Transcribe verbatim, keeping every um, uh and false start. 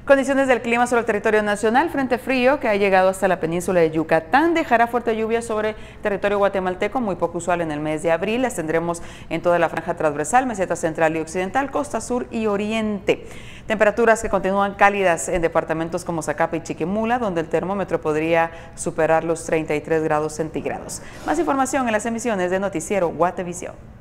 Condiciones del clima sobre el territorio nacional. Frente frío que ha llegado hasta la península de Yucatán dejará fuerte lluvia sobre territorio guatemalteco, muy poco usual en el mes de abril. Las tendremos en toda la franja transversal, meseta central y occidental, costa sur y oriente. Temperaturas que continúan cálidas en departamentos como Zacapa y Chiquimula, donde el termómetro podría superar los treinta y tres grados centígrados. Más información en las emisiones de Noticiero Guatevisión.